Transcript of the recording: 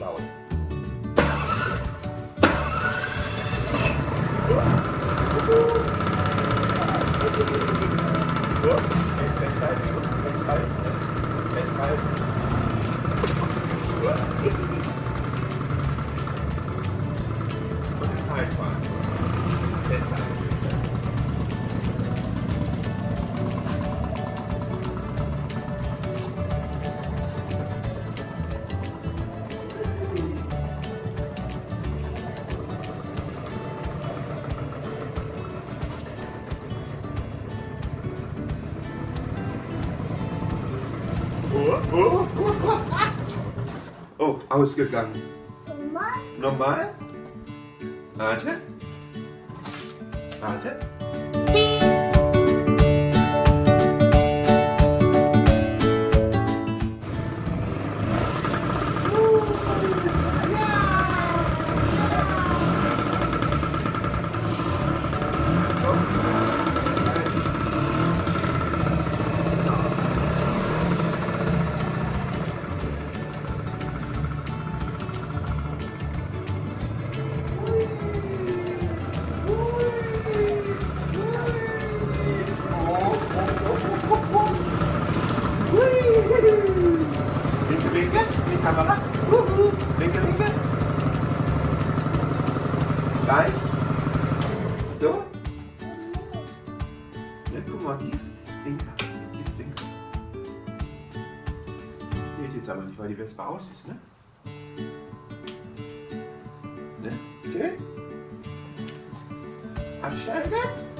laut. Jetzt festhalten, festhalten, festhalten. Und den Hals machen. Festhalten. Oh, ausgegangen. Normal? Warte. Warte. Linke, linke, die Kamera. Linke, linke. Gleich. So. Ja, guck mal, hier ist Blinker. Hier ist Blinker. Geht jetzt aber nicht, weil die Wespe aus ist, ne? Ne? Schön. Absteigen.